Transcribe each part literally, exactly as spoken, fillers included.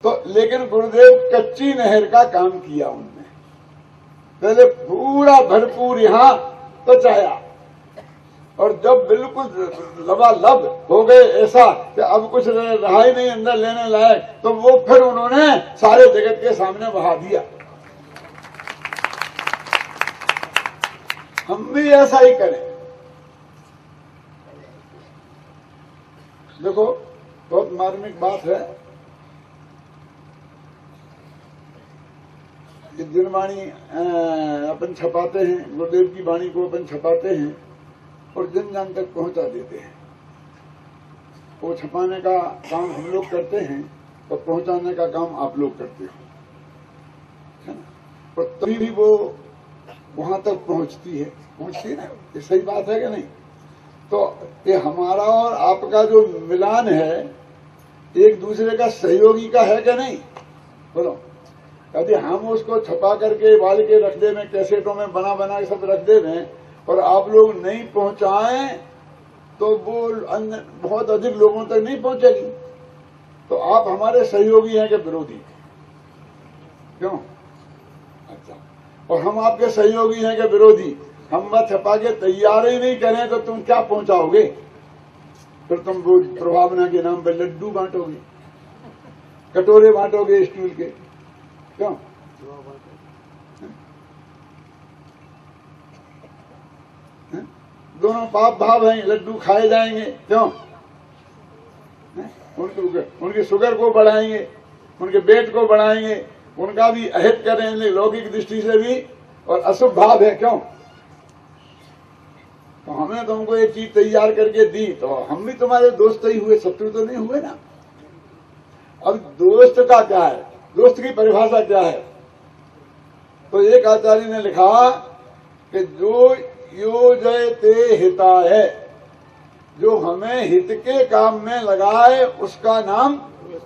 तो लेकिन गुरुदेव कच्ची नहर का काम किया उनने। पहले पूरा भरपूर यहाँ पचाया और जब बिल्कुल लबालब हो गए ऐसा कि अब कुछ रहा ही नहीं अंदर लेने लायक, तो वो फिर उन्होंने सारे जगत के सामने बहा दिया। हम भी ऐसा ही करें। देखो बहुत मार्मिक बात है। जिन वाणी अपन छपाते हैं, गुरुदेव की वाणी को अपन छपाते हैं और जन जन तक पहुंचा देते हैं। वो छपाने का काम हम लोग करते हैं और पहुंचाने का काम आप लोग करते हो, है ना। और तभी भी वो वहां तक पहुंचती है पहुंचती है ना। ये सही बात है कि नहीं? तो ये हमारा और आपका जो मिलान है एक दूसरे का सहयोगी का है कि नहीं? बोलो। यदि हम उसको छपा करके बाल के रख दे में, कैसेटों में बना बना के सब रख दे में, और आप लोग नहीं पहुंचाएं तो वो बहुत अधिक लोगों तक नहीं पहुंचेगी। तो आप हमारे सहयोगी हैं कि विरोधी? क्यों? अच्छा। और हम आपके सहयोगी हैं कि विरोधी? हम बात छपा के तैयार ही नहीं करें तो तुम क्या पहुंचाओगे? फिर तुम प्रभावना के नाम पर लड्डू बांटोगे, कटोरे बांटोगे स्टील के। क्यों? दोनों पाप भाव हैं, लड्डू खाए जाएंगे। क्यों? उनके उनकी शुगर को बढ़ाएंगे, उनके पेट को बढ़ाएंगे, उनका भी अहित करेंगे लौकिक दृष्टि से भी, और अशुभ भाव है। क्यों? तो हमने तुमको एक चीज तैयार करके दी तो हम भी तुम्हारे दोस्त ही हुए, शत्रु तो नहीं हुए ना। अब दोस्त का क्या है? दोस्त की परिभाषा क्या है? तो एक आचार्य ने लिखा कि जो योजयते हिताय, जो हमें हित के काम में लगाए उसका नाम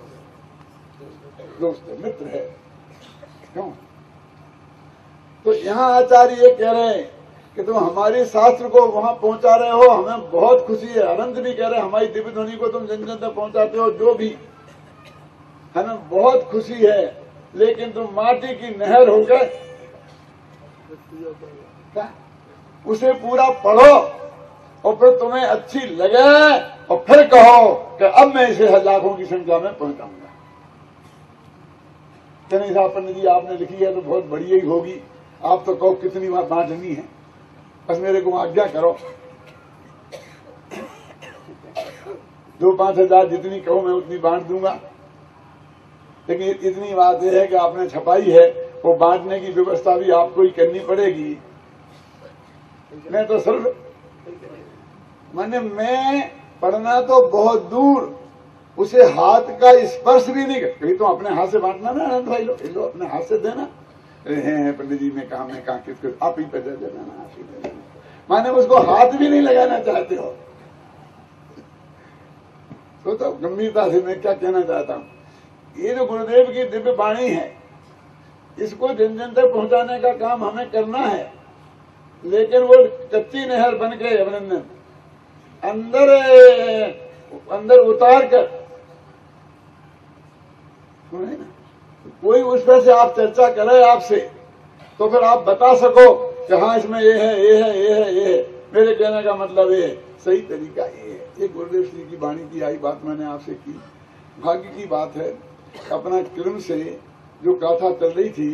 दोस्त है, मित्र है। क्यों? तो यहाँ आचार्य ये कह रहे हैं कि तुम हमारे शास्त्र को वहां पहुंचा रहे हो, हमें बहुत खुशी है। अनंत भी कह रहे हैं हमारी दिव्य ध्वनि को तुम जन जन तक पहुंचाते हो, जो भी हमें बहुत खुशी है। लेकिन तुम माटी की नहर हो गए, उसे पूरा पढ़ो और फिर तुम्हें अच्छी लगे और फिर कहो कि अब मैं इसे लाखों की संख्या में पहुंचाऊंगा। नहीं साहब पंडित जी आपने लिखी है तो बहुत बढ़िया ही होगी, आप तो कहो कितनी बार बांटनी है, बस मेरे को आज्ञा करो। दो पांच हजार जितनी कहो मैं उतनी बांट दूंगा। लेकिन इतनी बात यह है कि आपने छपाई है, वो बांटने की व्यवस्था भी आपको ही करनी पड़ेगी। मैं तो सिर्फ माने मैं पढ़ना तो बहुत दूर, उसे हाथ का स्पर्श भी नहीं कर। कहीं तो अपने हाथ से बांटना ना अनंत भाई, लो लो अपने हाथ से देना। पंडित जी ने कहा मैं कहा किसको, आप ही पे दे देना ना, आप ही दे देना। माने उसको हाथ भी नहीं लगाना चाहते हो। तो, तो गंभीरता से मैं क्या कहना चाहता हूँ, ये जो गुरुदेव की दिव्य वाणी है इसको जन जन तक पहुंचाने का काम हमें करना है। लेकिन वो कच्ची नहर बन के अभिनंदन अंदर अंदर उतार कर, ना कोई उस पर से आप चर्चा करे आपसे तो फिर आप बता सको कि हाँ इसमें ये है ये है ये है ये है, मेरे कहने का मतलब ये है, सही तरीका ये है। ये गुरुदेव श्री की वाणी की आई बात मैंने आपसे की। भाग्य की बात है अपना क्रम से जो गाथा चल रही थी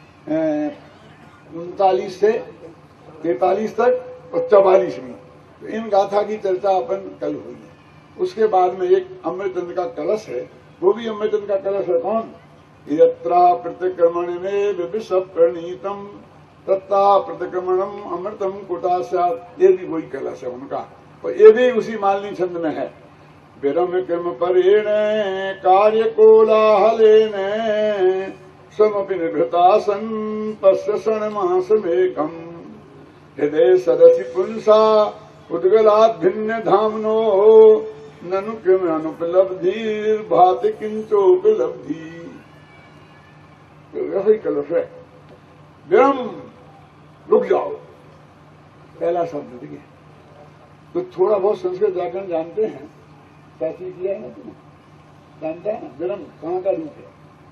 उनतालीस से तैतालीस तक और चवालीस में, तो इन गाथा की चर्चा अपन कल हुई है। उसके बाद में एक अमृतचंद का कलश है, वो भी अमृतचंद का कलश है। कौन? यत्रा प्रतिक्रमण में विष प्रणीतम तत्ता प्रतिक्रमणम अमृतम कुटास्यात्, ये भी वही कलश है उनका, और ये भी उसी मालिनी छंद में है। विरम क्रम परेण कार्य कोलाहलेन समपि निभृतासन तस्य क्षणमास मेघम हृदय सदसि पुंसा उद्गलात् भिन्न धामनो ननु क्रम अनुपलब्धि भाति किंचोपलब्धि। वही कलश है। विरम, रुक जाओ, पहला शब्द देखिए। तो थोड़ा बहुत संस्कृत व्याकरण जानते हैं, शास्त्री किया है ना तुमने, जानता है ना? विरम कहाँ का रूप है?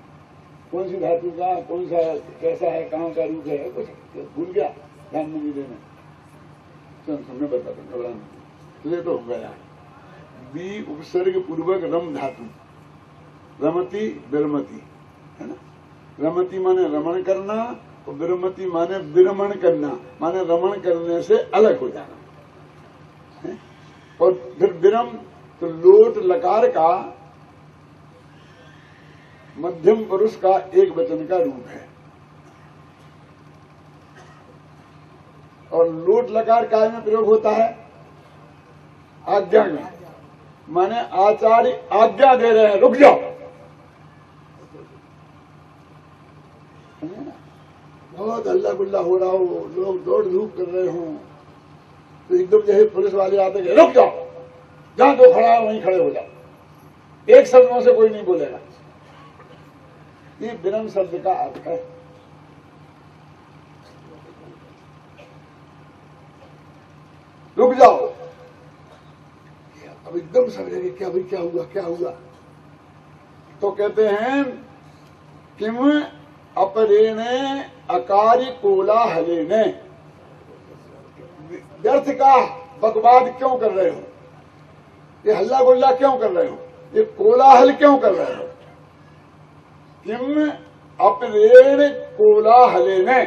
कौन सी धातु का कौन सा कैसा है, कहाँ का रूप है, कुछ भूल गया, ध्यान में नहीं देना। हमने बताते घबराना तुझे तो हो गया। बी उपसर्ग पूर्वक रम धातु, रमती विरमती, है ना। रमती माने रमण करना और विरमती माने विरमण करना, माने रमण करने से अलग हो जाना है? और फिर विरम तो लोट लकार का मध्यम पुरुष का एक वचन का रूप है। और लोट लकार काय में प्रयोग होता है? आज्ञा में, माने आचार्य आज्ञा दे रहे हैं रुक जाओ। बहुत हल्ला गुल्ला हो रहा हो, लोग दौड़ धूप कर रहे हो, तो एकदम जैसे पुलिस वाले आते हैं रुक जाओ, जहां तो खड़ा है वहीं खड़े हो जाओ, एक शब्दों से कोई नहीं बोलेगा। ये विनम्र शब्द का अर्थ है। रुक जाओ। अब एकदम समझेंगे क्या भाई, क्या हुआ क्या हुआ। तो कहते हैं किम अपरेणे अकार्य कोलाहलेने, व्यर्थ का बकवाद क्यों कर रहे हो, ये हल्ला गुल्ला क्यों कर रहे हो, ये कोलाहल क्यों कर रहे हो। किम अपरेण कोलाहलेने,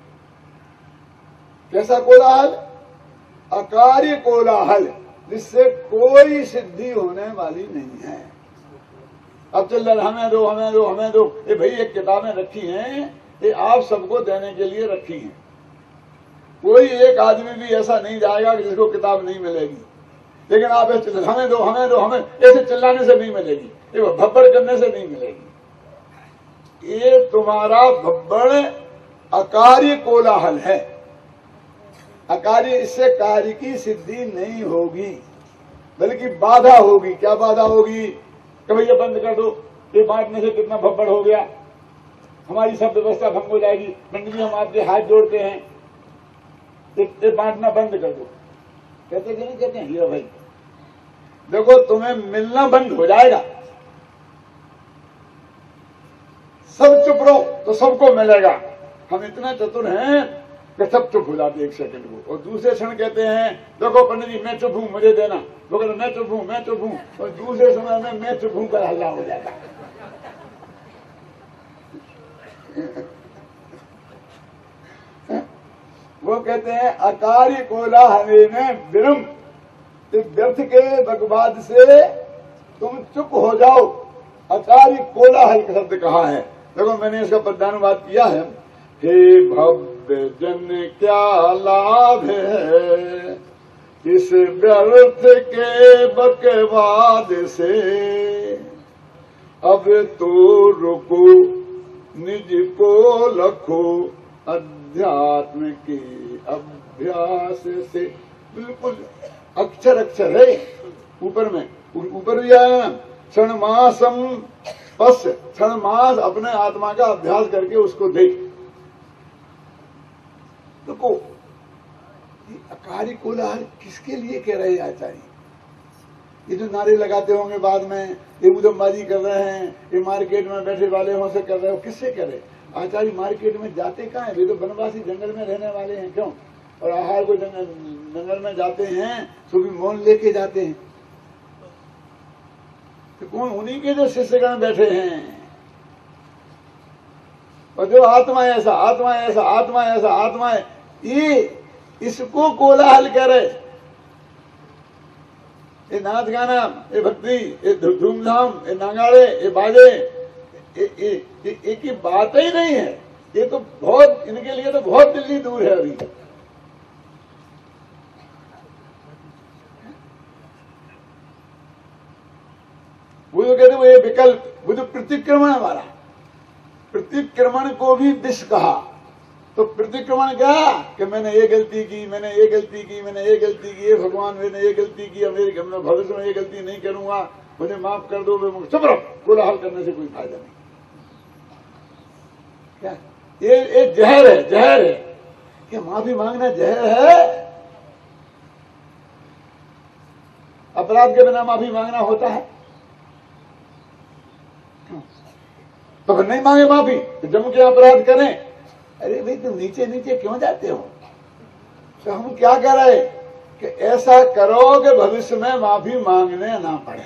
कैसा कोलाहल? अकार्य कोलाहल, जिससे कोई सिद्धि होने वाली नहीं है। अब चल रहा हमें दो हमें दो हमें दो, ये भाई एक किताबें रखी हैं, ये आप सबको देने के लिए रखी हैं। कोई एक आदमी भी ऐसा नहीं जाएगा कि जिसको किताब नहीं मिलेगी, लेकिन आप ऐसे हमें दो हमें दो हमें, ऐसे चिल्लाने से नहीं मिलेगी, ये भब्बड़ करने से नहीं मिलेगी। ये तुम्हारा भब्बड़ अकार्य कोलाहल है। अकार्य, इससे कार्य की सिद्धि नहीं होगी, बल्कि बाधा होगी। क्या बाधा होगी? कि भैया बंद कर दो, ये बांटने से कितना भब्बड़ हो गया, हमारी सब व्यवस्था भंग हो जाएगी। पंडित जी हम आपके हाथ जोड़ते हैं, ये बांटना बंद कर दो। कहते कि नहीं कहते हैं? हीरा भाई देखो तुम्हें मिलना बंद हो जाएगा, सब चुप रहो तो सबको मिलेगा। हम इतना चतुर हैं कि सब चुप हो जाते एक सेकंड को, और दूसरे क्षण कहते हैं देखो पंडित जी मैं चुप हूं मुझे देना, वो कहते मैं चुप हूं मैं चुप हूं, और दूसरे समय में मैं चुप हूं का हल्ला हो जाता। वो कहते हैं अकार्य कोलाहल में विरम, व्यर्थ के बकवाद से तुम चुप हो जाओ। अकार्य कोलाहल का शब्द कहा है, देखो मैंने इसका पद्यानुवाद किया है। हे भव्य जन क्या लाभ है इस व्यर्थ के बकवाद से, अब तो रुको निज को लखो अध्यात्म के अभ्यास से। बिल्कुल अक्षर अक्षर है ऊपर में, ऊपर भी आया क्षण मासम बस, क्षण मास अपने आत्मा का अभ्यास करके उसको देख। देखो ये अकार्य कोलाहल किसके लिए कह रहे हैं आचार्य? ये जो नारे लगाते होंगे बाद में, ये उदमबाजी कर रहे हैं, ये मार्केट में बैठे वाले हों से कर रहे हो, किससे कर रहे? आचार्य मार्केट में जाते कहाँ हैं? वे तो वनवासी जंगल में रहने वाले हैं, क्यों? और आहार को जंगल जंगल में जाते हैं तो भी मौन लेके जाते हैं। तो कौन? उन्हीं के जो शिष्यगण बैठे हैं। और जो आत्मा ऐसा आत्मा ऐसा आत्मा ऐसा आत्मा है, ये इसको कोलाहल कह रहे। ये नाच गाना, ये भक्ति, ये धूमधाम, ये नागाड़े, ये बाजे, एक ही बात ही नहीं है। ये तो बहुत, इनके लिए तो बहुत दिल्ली दूर है अभी। वो जो कहते वो ये विकल्प, वो जो प्रतिक्रमण हमारा, प्रतिक्रमण को भी विष कहा। तो प्रतिक्रमण क्या कि मैंने ये गलती की, मैंने ये गलती की, मैंने ये गलती की, ये भगवान मैंने ये गलती की, मेरे मैं भविष्य में ये गलती नहीं करूंगा, मुझे माफ कर दो। मैं चुप रहो, कोलाहल करने से कोई फायदा नहीं। क्या ये ये जहर है, जहर है। क्या माफी मांगना जहर है? अपराध के बिना माफी मांगना होता है? तो फिर नहीं मांगे माफी, तो जम के अपराध करें। अरे भाई तुम नीचे नीचे क्यों जाते हो? तो हम क्या कह रहे कि ऐसा करो कि भविष्य में माफी मांगने ना पड़े।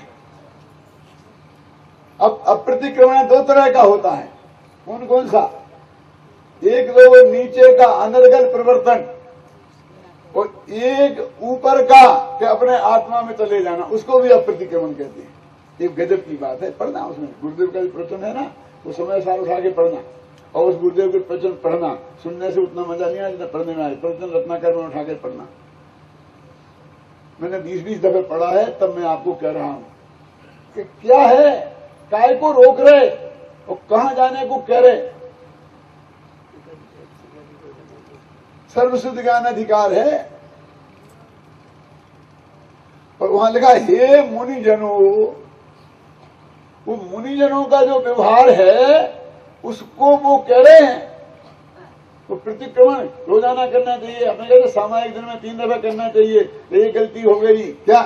अब अप्रतिक्रमण दो तरह का होता है। कौन कौन सा? एक तो वो नीचे का अनर्गल प्रवर्तन, और एक ऊपर का कि अपने आत्मा में चले जाना, उसको भी अप्रतिक्रमण कहते हैं। एक गजब की बात है, पढ़ना उसमें गुरुदेव का जो प्रवचन है ना, वो समय साल उठा के पढ़ना, और उस गुरुदेव के प्रवचन पढ़ना। सुनने से उतना मजा नहीं आया जितना पढ़ने में आया। प्रवचन रत्नाकर में उठा के पढ़ना, मैंने बीस बीस दफे पढ़ा है, तब मैं आपको कह रहा हूं कि क्या है, काय को रोक रहे और कहां जाने को कह रहे। सर्वसिद्ध ज्ञान अधिकार है, और वहां लिखा हे मुनिजनों। वो मुनिजनों का जो व्यवहार है उसको वो कह रहे हैं। वो प्रतिक्रमण रोजाना करना चाहिए। अपने कहते सामायिक दिन में तीन दफा करना चाहिए। ये गलती हो गई क्या?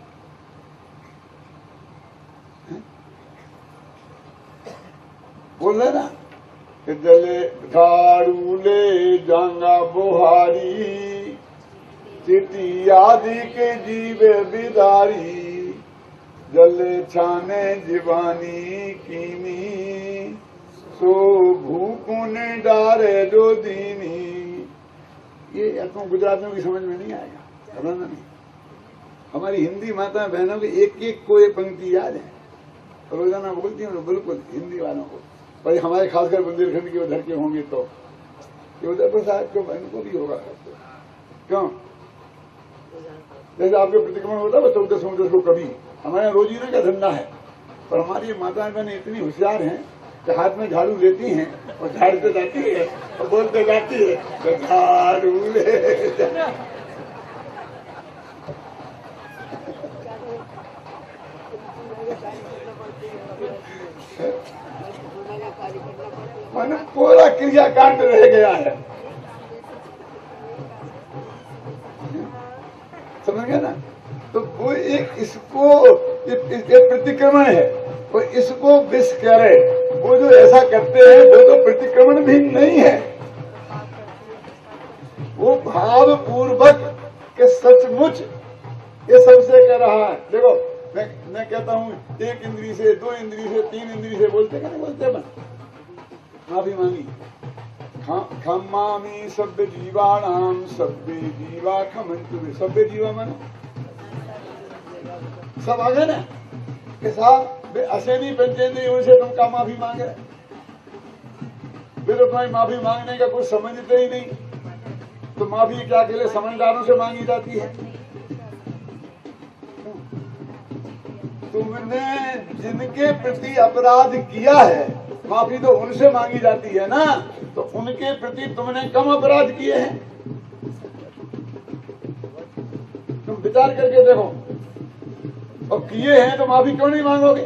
बोल रहे ना कि जले झाड़ू ले जांगा बुहारी, चिटी आदि के जीवे बिदारी, जले छाने जीवानी कीनी, सो भूकुन डारे जो दीनी। ये अपनों गुजरातियों की समझ में नहीं आएगा, समझना नहीं। हमारी हिंदी माता बहनों की एक एक को ये पंक्ति याद है, रोजाना बोलती हूँ बिल्कुल हिंदी वालों को। पर हमारे खासकर बुंदेलखंड के उधर के होंगे तो उदयपुर साहब को इनको भी होगा। क्यों? जैसे आपके प्रतिक्रमण होता है चौदह सौ को कभी, हमारे रोजीने का धंधा है। पर हमारी माताएं बहनें इतनी होशियार हैं कि हाथ में झाड़ू लेती हैं और झाड़ते जाती है और बोलते जाती है तो झाड़ू ले। मन पूरा क्रियाकांड रह गया है, समझ गया ना? तो वो एक इसको एक प्रतिक्रमण है, और इसको विष करे। वो जो ऐसा करते हैं वो तो प्रतिक्रमण भी नहीं है, वो भाव पूर्वक के सचमुच ये सबसे कह रहा है। देखो मैं मैं कहता हूँ एक इंद्री से, दो इंद्री से, तीन इंद्री से बोलते क्या नहीं बोलते बन माफी मांगी। खमामी सभ्य जीवाणाम सभ्य जीवा खमंतु। सभ्य जीवा मानो सब आ गए ना के साथ असेनी पंचेंद्रियों से तुम का माफी मांगे, फिर तुम्हारी माफी मांगने का कुछ समझते ही नहीं। तो माफी क्या अकेले समझदारों से मांगी जाती है? तुमने जिनके प्रति अपराध किया है माफी तो उनसे मांगी जाती है ना, तो उनके प्रति तुमने कम अपराध किए हैं। तुम विचार करके देखो, और किए हैं तो माफी क्यों नहीं मांगोगे?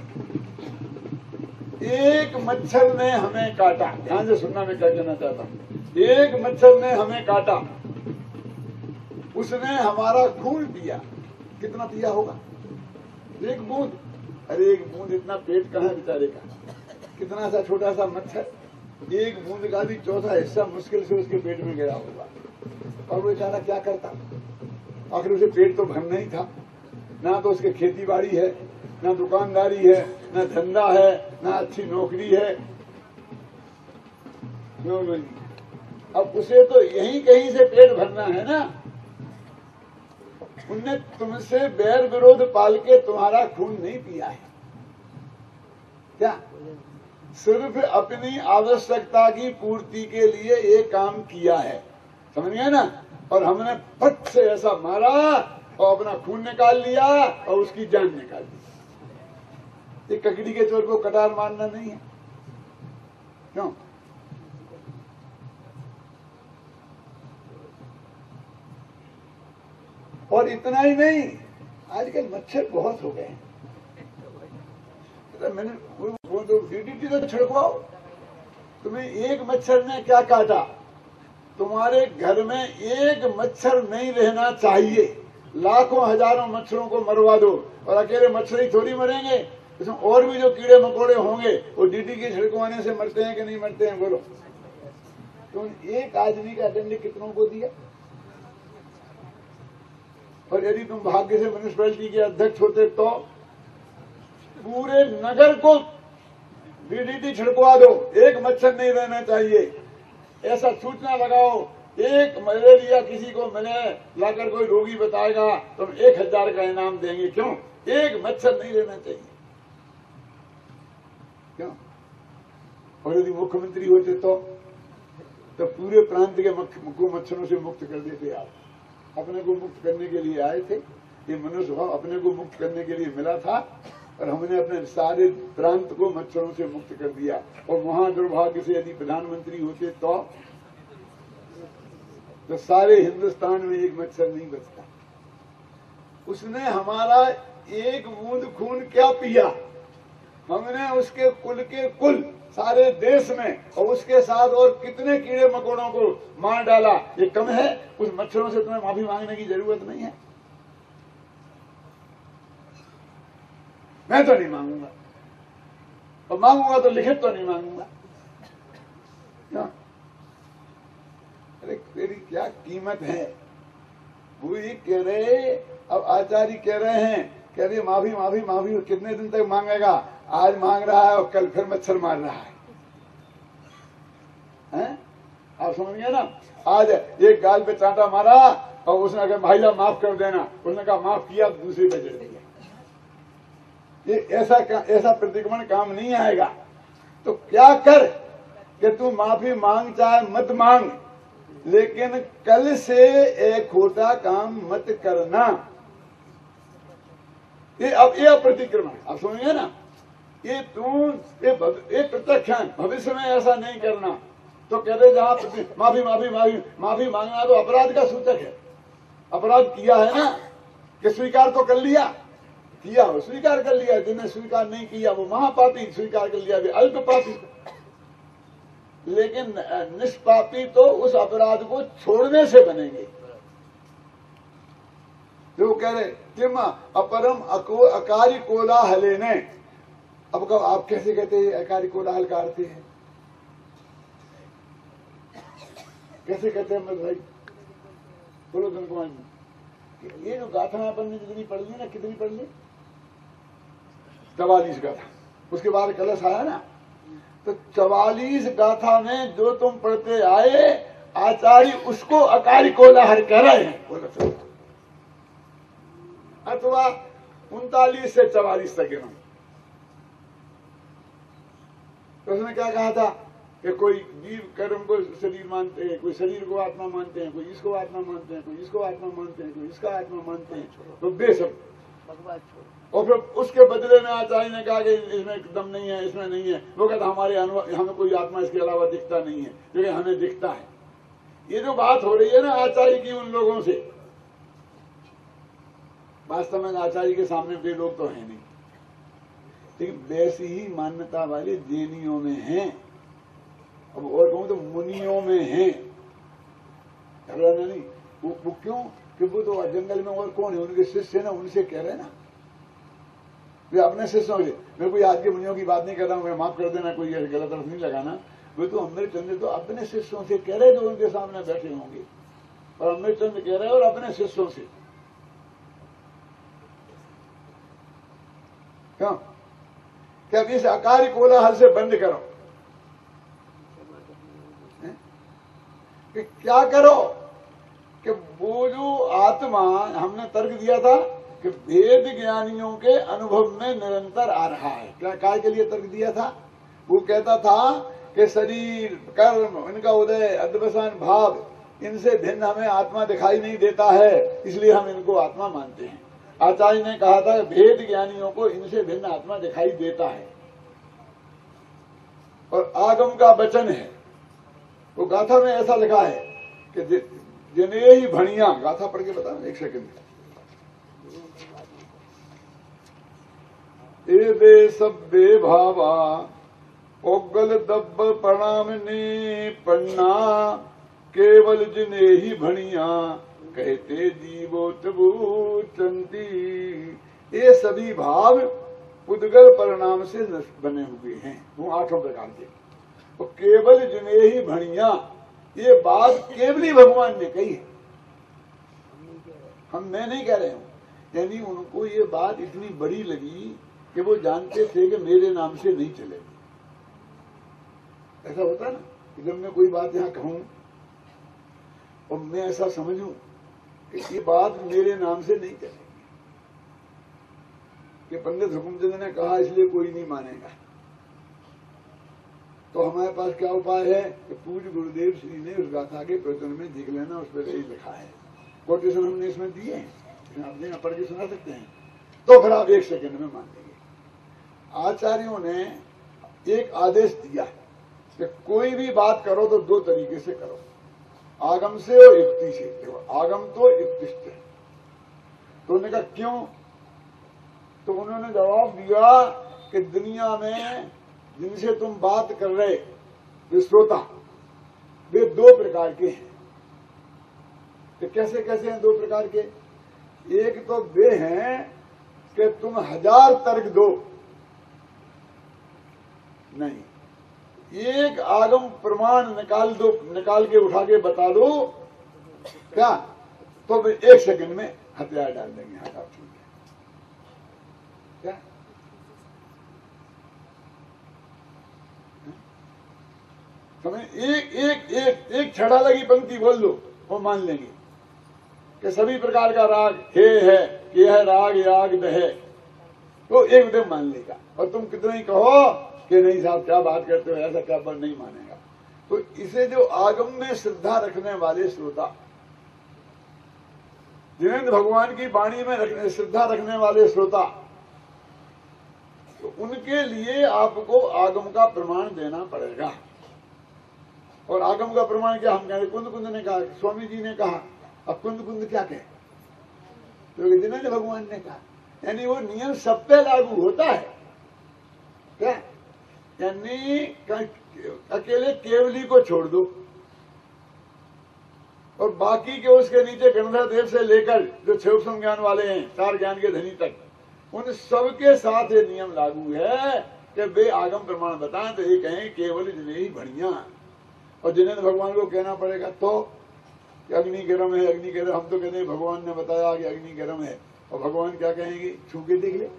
एक मच्छर ने हमें काटा, ध्यान से सुनना मैं क्या कहना चाहता हूं। एक मच्छर ने हमें काटा, उसने हमारा खून पिया। कितना पिया होगा? एक बूंद। अरे एक बूंद, इतना पेट कहाँ है बेचारे का? कितना सा छोटा सा मच्छर, एक बूंद का भी चौथा हिस्सा मुश्किल से उसके पेट में गया होगा। और वो बेचारा क्या करता? आखिर उसे पेट तो भरना ही था ना। तो उसके खेती बाड़ी है, ना दुकानदारी है, ना धंधा है, ना अच्छी नौकरी है। अब उसे तो यहीं कहीं से पेट भरना है ना। उनने तुमसे बैर विरोध पाल के तुम्हारा खून नहीं पिया है क्या? सिर्फ अपनी आवश्यकता की पूर्ति के लिए ये काम किया है, समझ गए ना? और हमने फट से ऐसा मारा और अपना खून निकाल लिया और उसकी जान निकाल दी। ये ककड़ी के चोर को कटार मारना नहीं है, क्यों? और इतना ही नहीं, आजकल मच्छर बहुत हो गए हैं। तो मैंने वो, वो तो डीडीटी तो छिड़कवाओ। तुम्हें एक मच्छर ने क्या काटा? तुम्हारे घर में एक मच्छर नहीं रहना चाहिए। लाखों हजारों मच्छरों को मरवा दो और अकेले मच्छर ही थोड़ी मरेंगे। इसमें और भी जो कीड़े मकोड़े होंगे वो डीडी के छिड़कवाने से मरते हैं कि नहीं मरते हैं, बोलो। तो एक आदमी का दंड कितनों को दिया? और यदि तुम भाग्य से म्यूनिसिपैलिटी के अध्यक्ष होते तो पूरे नगर को डीडीटी छिड़कवा दो, एक मच्छर नहीं रहना चाहिए, ऐसा सूचना लगाओ। एक मलेरिया किसी को मिले, लाकर कोई रोगी बताएगा तो हम एक हजार का इनाम देंगे। क्यों? एक मच्छर नहीं रहना चाहिए। क्यों? और यदि मुख्यमंत्री होते तो तो पूरे प्रांत के को मच्छरों से मुक्त कर देते। आप अपने को मुक्त करने के लिए आए थे, ये मनुष्य भाव अपने को मुक्त करने के लिए मिला था और हमने अपने सारे प्रांत को मच्छरों से मुक्त कर दिया। और वहां दुर्भाग्य से यदि प्रधानमंत्री होते तो तो सारे हिंदुस्तान में एक मच्छर नहीं बचता। उसने हमारा एक बूंद खून क्या पिया, हमने उसके कुल के कुल सारे देश में और उसके साथ और कितने कीड़े मकोड़ों को मार डाला। ये कम है? उस मच्छरों से तुम्हें माफी मांगने की जरूरत नहीं है। मैं तो नहीं मांगूंगा, और मांगूंगा तो लिखित तो नहीं मांगूंगा। क्या? अरे तेरी क्या कीमत है? वो ये कह रहे, अब आचार्य कह रहे हैं, कह रहे माफी माफी माफी कितने दिन तक मांगेगा? आज मांग रहा है और कल फिर मच्छर मार रहा है, हैं? आप समझ गए ना? आज एक गाल पे चांटा मारा और उसने कहा भाईला माफ कर देना, उसने कहा माफ किया, दूसरी पे चढ़ दिया। ये ऐसा ऐसा प्रतिक्रमण काम नहीं आएगा। तो क्या कर कि तू माफी मांग चाहे मत मांग, लेकिन कल से एक खोटा काम मत करना। ये अब ये प्रतिक्रमण आप समझिए ना। ये तू ये प्रत्यक्ष भविष्य में ऐसा नहीं करना। तो कहते जहां माफी माफी माफी माफी मांगना तो अपराध का सूचक है। अपराध किया है ना, कि स्वीकार तो कर लिया, किया हो स्वीकार कर लिया। जिन्हें स्वीकार नहीं किया वो महापापी, स्वीकार कर लिया वे अल्प पापी। लेकिन निष्पापी तो उस अपराध को छोड़ने से बनेंगे। जो कह रहे किम अपरम अको अकारी कोलाहले ने। अब कब आप कैसे कहते हैं अकारी कोलाहल का अर्थ है? कैसे कहते हैं मैं भाई बोलो धन कुमार जी। ये जो गाथा अपन ने जितनी पढ़ ली ना, कितनी पढ़ ली? चवालीस गाथा। उसके बाद कलश आया ना, तो चवालीस गाथा में जो तुम पढ़ते आए आचार्य उसको अकारी कोलाहल कह रहे हैं। बोलो अथवा उनतालीस से चवालीस तक गिनो। तो उसने क्या कहा था कि कोई जीव कर्म को शरीर मानते हैं, कोई शरीर को आत्मा मानते हैं, कोई इसको आत्मा मानते हैं, कोई इसको आत्मा मानते हैं, कोई इसका आत्मा मानते हैं। तो बेशक और फिर उसके बदले में आचार्य ने कहा कि इसमें दम नहीं है, इसमें नहीं है। वो कहता हमारे अनुभव हमें कोई आत्मा इसके अलावा दिखता नहीं है, लेकिन हमें दिखता है। ये जो बात हो रही है ना आचार्य की उन लोगों से, वास्तव में आचार्य के सामने वे लोग तो है नहीं, लेकिन वैसी ही मान्यता वाले जैनियों में हैं। अब और कहूं तो मुनियों में हैं। नहीं वो, वो क्यों कि वो तो जंगल में और कौन है, उनके शिष्य है ना, उनसे कह रहे ना। वे अपने शिष्यों से, मैं कोई आज के मुनियों की बात नहीं कर रहा हूँ, मैं माफ कर देना, कोई गलत अर्थ नहीं लगाना। वे तो अमृतचंद्र तो अपने शिष्यों से कह रहे जो उनके सामने बैठे होंगे, और अमृतचंद्र कह रहे और अपने शिष्यों से। क्यों कि अब इस अकारी कोलाहल से बंद करो। कि क्या करो कि वो जो आत्मा हमने तर्क दिया था कि वेद ज्ञानियों के अनुभव में निरंतर आ रहा है। क्या काय के लिए तर्क दिया था? वो कहता था कि शरीर कर्म इनका उदय अध्यवसान भाव इनसे भिन्न हमें आत्मा दिखाई नहीं देता है, इसलिए हम इनको आत्मा मानते हैं। आचार्य ने कहा था वेद ज्ञानियों को इनसे भिन्न आत्मा दिखाई देता है, और आगम का वचन है। वो गाथा में ऐसा लिखा है कि जिन्हें ही भणिया, गाथा पढ़ के बताना एक सेकंड। ए बे सब्बे भावा ओगल दब्ब प्रणाम ने पन्ना, केवल जिन्हें ही भणिया कहते जीवोत भूचंती। ये सभी भाव उद्गल परिणाम से बने हुए हैं, वो आठों प्रकार के। तो केवल जिन्हें ही भणिया, ये बात केवली भगवान ने कही है, हम मैं नहीं कह रहे हूं। यानी उनको ये बात इतनी बड़ी लगी कि वो जानते थे कि मेरे नाम से नहीं चलेगी। ऐसा होता है ना कि जब मैं कोई बात यहां कहूं और मैं ऐसा समझूं कि ये बात मेरे नाम से नहीं चलेगी, कि पंडित हुकुमचंद ने कहा इसलिए कोई नहीं मानेगा, तो हमारे पास क्या उपाय है कि पूज्य गुरुदेव श्री ने उस गाथा के प्रवचन में देख लेना, उस पर यही लिखा है, कोटेशन हमने इसमें दिए हैं, आप देना पढ़ के सुना सकते हैं, तो फिर आप एक सेकंड में मान लेंगे। आचार्यों ने एक आदेश दिया कि कोई भी बात करो तो दो तरीके से करो, आगम से और युक्ति से। देखो, आगम तो युक्तिष्ठ है। तो उन्होंने कहा क्यों? तो उन्होंने जवाब दिया कि दुनिया में जिनसे तुम बात कर रहे वे श्रोता, वे दो प्रकार के हैं। तो कैसे कैसे हैं दो प्रकार के? एक तो वे हैं कि तुम हजार तर्क दो, नहीं, एक आगम प्रमाण निकाल दो, निकाल के उठा के बता दो क्या, तो वे एक सेकंड में हथियार डाल देंगे। हाँ आप ठीक है क्या? तुम्हें एक एक एक एक छड़ा लगी पंक्ति बोल दो, वो मान लेंगे कि सभी प्रकार का राग हे है, ये है राग याग है, तो एक दम मान लेगा। और तुम कितना ही कहो कि नहीं साहब क्या बात करते हो, ऐसा क्या, पर नहीं मानेगा। तो इसे जो आगम में श्रद्धा रखने वाले श्रोता, जिन्हें भगवान की वाणी में रखने श्रद्धा रखने वाले श्रोता, तो उनके लिए आपको आगम का प्रमाण देना पड़ेगा। और आगम का प्रमाण क्या? हम कहें कुंद कुंद ने कहा, स्वामी जी ने कहा, अब कुंद कुंद क्या कहे? तो जिन्होंने भगवान ने कहा, यानी वो नियम सब पे लागू होता है क्या? यानी अकेले केवली को छोड़ दो और बाकी के उसके नीचे गंधर्व देव से लेकर जो छह ज्ञान वाले हैं, चार ज्ञान के धनी तक, उन सबके साथ ये नियम लागू है कि वे आगम प्रमाण बताएं तो ये कहें केवल जिन्हें ही बढ़िया। और जिन्हें भगवान को कहना पड़ेगा तो अग्नि गर्म है, अग्नि गर्म, हम तो कहते हैं भगवान ने बताया कि अग्नि गर्म है, और भगवान क्या कहेंगे? छू के देख ले,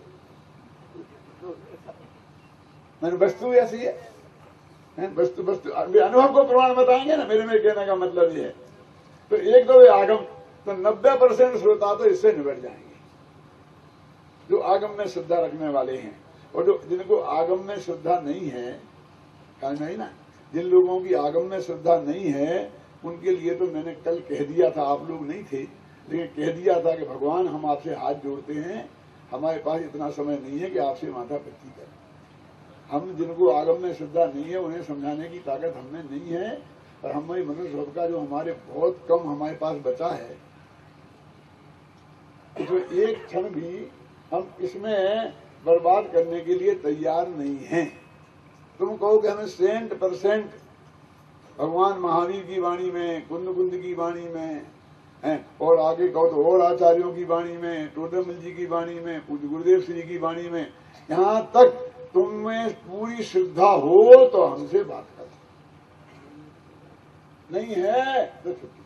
मैंने वस्तु ऐसी है, है? वस्तु वस्तु अनुभव को प्रमाण बताएंगे ना, मेरे में कहने का मतलब ये है। तो एक दो आगम, तो नब्बे परसेंट श्रोता तो इससे निबट जाएंगे, जो आगम में श्रद्धा रखने वाले हैं। और जो जिनको आगम में श्रद्धा नहीं है, कहना नहीं ना, जिन लोगों की आगम में श्रद्धा नहीं है, उनके लिए तो मैंने कल कह दिया था, आप लोग नहीं थे, लेकिन कह दिया था कि भगवान हम आपसे हाथ जोड़ते हैं, हमारे पास इतना समय नहीं है कि आपसे माथा पच्ची करें। हम जिनको आगम में श्रद्धा नहीं है उन्हें समझाने की ताकत हमें नहीं है, और हमारी मनुष्य सब का जो हमारे बहुत कम हमारे पास बचा है, तो एक क्षण भी हम इसमें बर्बाद करने के लिए तैयार नहीं हैं। तुम कहो कि हमें सेंट परसेंट भगवान महावीर की वाणी में, कुंद कुंद की वाणी में है, और आगे कहो तो और आचार्यों की वाणी में, टोडरमल जी की वाणी में, पूज्य गुरुदेव श्री की वाणी में, यहाँ तक तुम्हें पूरी श्रद्धा हो तो हमसे बात कर, नहीं है तो छुट्टी।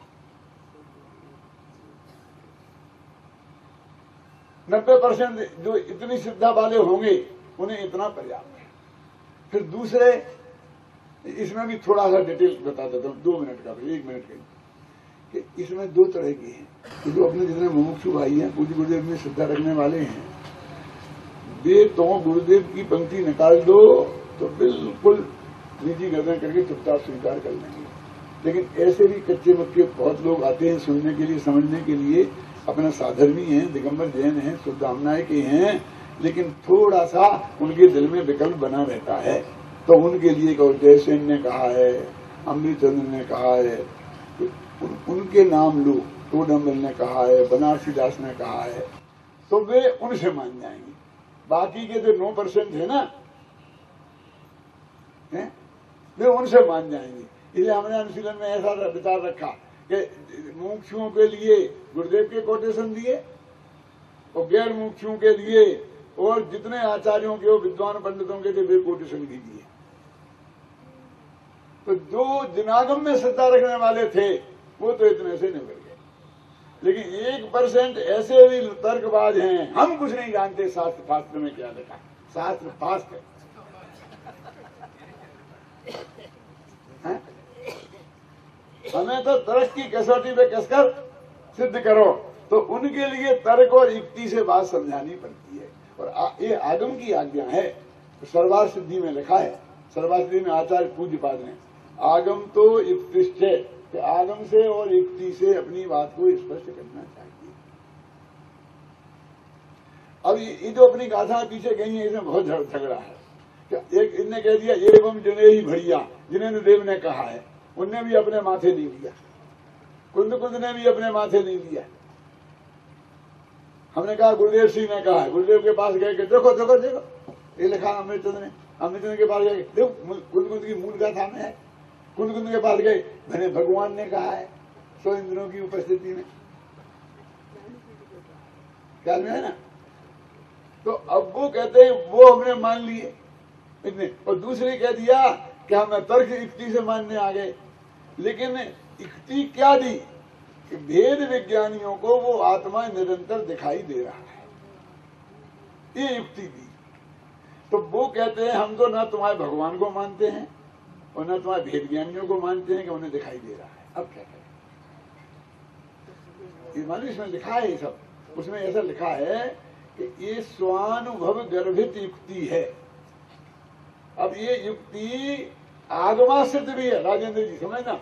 नब्बे परसेंट जो इतनी श्रद्धा वाले होंगे उन्हें इतना पर्याप्त है। फिर दूसरे, इसमें भी थोड़ा सा डिटेल बता देता हूँ, दो मिनट का, एक मिनट का, कि इसमें दो तरह की हैं कि जो अपने जितने मुमुक्षु भाई हैं, पूज्य गुरुदेव में श्रद्धा रखने वाले हैं, वे तो गुरुदेव की पंक्ति निकाल दो तो बिल्कुल निजी गर्दन करके चुपचाप स्वीकार कर लेंगे। लेकिन ऐसे भी कच्चे मक्के बहुत लोग आते हैं सुनने के लिए, समझने के लिए, अपना साधर्मी हैं, दिगंबर जैन हैं, शुद्धामनाय के हैं, लेकिन थोड़ा सा उनके दिल में विकल्प बना रहता है। तो उनके लिए जयसेन ने कहा है, अमृतचंद्र ने कहा है, तो उन, उनके नाम लो, टोडरमल ने कहा है, बनारसी दास ने कहा है, तो वे उनसे मान जाएंगे। बाकी के जो नौ परसेंट है ना, है? वे उनसे मान जाएंगे। इसलिए हमने अनुशीलन में ऐसा विचार रखा कि मुमुक्षुओं के लिए गुरुदेव के कोटेशन दिए और गैर मुमुक्षुओं के लिए और जितने आचार्यों के और विद्वान पंडितों के थे वे कोटि संधि दिए। तो जो जिनागम में श्रद्धा रखने वाले थे वो तो इतने से निकल गए, लेकिन एक परसेंट ऐसे भी तर्कबाज हैं, हम कुछ नहीं जानते शास्त्र फास्त्र में क्या लिखा, शास्त्र फास्त्र है? हमें तो तर्क की कसौटी पे कसकर सिद्ध करो, तो उनके लिए तर्क और युक्ति से बात समझानी पड़ती है। और आ, ये आगम की आज्ञा है। तो सर्वार सिद्धि में लिखा है, सर्वार सिद्धि में आचार्य पूज्यपाद ने आगम तो युक्तिश्च, कि आगम से और युक्ति से अपनी बात को स्पष्ट करना चाहिए। अब ये जो अपनी गाथा पीछे गई है इसमें बहुत झगड़ा है। क्या एक इनने कह दिया एवं जने ही भड़िया, जिन्हें देव ने कहा है उनने भी अपने माथे नहीं लिया, कुंद कुंद ने भी अपने माथे नहीं लिया। हमने कहा गुरुदेव सिंह ने कहा है, गुरुदेव के पास गए कि देखो देखो देखो ये लिखा अमृतचंद ने, अमृतचंद के पास गए देखो कुंद कुंद की मूल गाथा में है, कुंद कुंद के पास गए मैंने भगवान ने कहा है सौ इंद्रों की उपस्थिति में, ख्याल में है ना। तो अब वो कहते हैं वो हमने मान लिए इतने, और दूसरे कह दिया कि हम तर्क युक्ति से मानने आ गए। लेकिन युक्ति क्या दी कि भेद विज्ञानियों को वो आत्मा निरंतर दिखाई दे रहा है, ये युक्ति दी। तो वो कहते हैं हम तो ना तुम्हारे भगवान को मानते हैं और ना तुम्हारे भेद ज्ञानियों को मानते हैं कि उन्हें दिखाई दे रहा है। अब क्या करें, मालूम इसमें लिखा है ये सब, उसमें ऐसा लिखा है कि ये स्वानुभव गर्भित युक्ति है। अब ये युक्ति आगमाश्रित भी है, राजेंद्र जी समझना।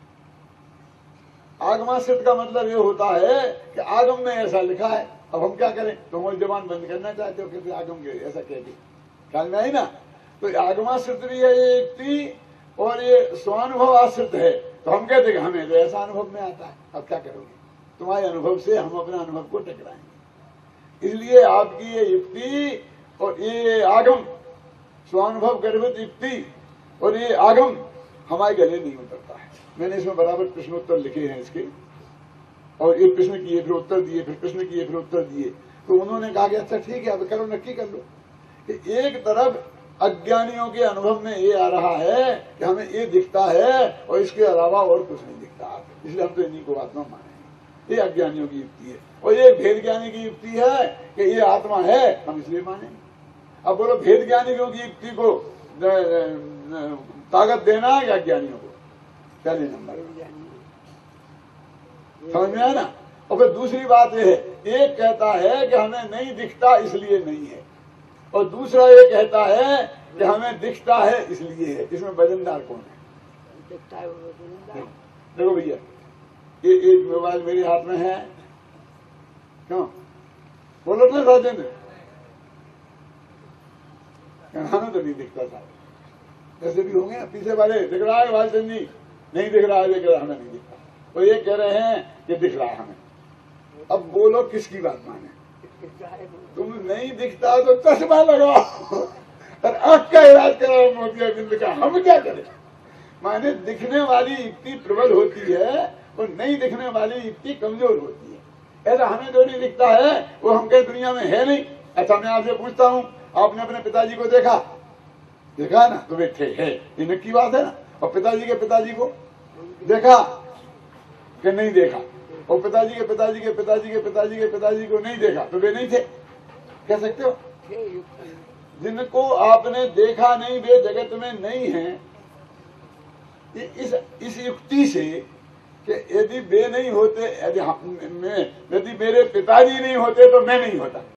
आगमाश्रित का मतलब ये होता है कि आगम में ऐसा लिखा है, अब हम क्या करें, तुम तो जबान बंद करना चाहते हो कैसे आगम के ऐसा कहते, ख्याल में आई ना। तो आगमाश्रित भी है ये युक्ति और ये स्वानुभव आश्रित है। तो हम कहते हैं कि हमें तो ऐसा अनुभव में आता है, अब क्या करोगे, तुम्हारे अनुभव से हम अपने अनुभव को टकराएंगे। इसलिए आपकी ये युक्ति और ये आगम, स्वानुभव गर्भित युक्ति और ये आगम हमारे गले नहीं उतरता है। मैंने इसमें बराबर प्रश्नोत्तर लिखे हैं इसके, और ये प्रश्न किए फिर उत्तर दिए, फिर प्रश्न किए फिर उत्तर दिए। तो उन्होंने कहा कि अच्छा ठीक है अब करो, नक्की कर लो कि एक तरफ अज्ञानियों के अनुभव में ये आ रहा है कि हमें ये दिखता है और इसके अलावा और कुछ नहीं दिखता, इसलिए हम तो इन्हीं को आत्मा माने। ये अज्ञानियों की युक्ति है। और ये भेद ज्ञानी की युक्ति है कि ये आत्मा है, हम इसलिए मानेंगे। अब बोलो भेद ज्ञानियों की युक्ति को ताकत देना है या ज्ञानियों को, पहले नंबर समझ में आया ना। और फिर दूसरी बात यह है, एक कहता है कि हमें नहीं दिखता इसलिए नहीं है, और दूसरा ये कहता है कि हमें दिखता है इसलिए है। इसमें वजनदार कौन है? देखो भैया, ये एक मोबाइल मेरे हाथ में है, क्यों बोलो ना राजेंद्र, हमें तो नहीं दिखता था। ऐसे भी होंगे पीछे वाले, दिख रहा है भाईचंद जी, नहीं दिख रहा है, दिख रहा हमें नहीं दिखता, तो ये कह रहे हैं कि दिख रहा है हमें। अब बोलो किसकी बात माने, तुम नहीं दिखता तो चश्मा लगाओ और आंख का इलाज कराओ मोतियाबिंद का, हम क्या करें। माने दिखने वाली युक्ति प्रबल होती है और नहीं दिखने वाली युक्ति कमजोर होती है। ऐसा हमें जो नहीं दिखता है वो हम कहीं दुनिया में है नहीं। अच्छा मैं आपसे पूछता हूँ, आपने अपने पिताजी को देखा, देखा ना, तो वे थे है, ये नक्की बात है ना। और पिताजी के पिताजी को देखा कि नहीं देखा, और पिताजी के पिताजी के पिताजी के पिताजी के पिताजी को नहीं देखा, तो वे नहीं थे, कह सकते हो। जिनको आपने देखा नहीं वे जगत में नहीं है। ये इस इस युक्ति से कि यदि वे नहीं होते, यदि यदि मेरे पिताजी नहीं होते तो मैं नहीं होता,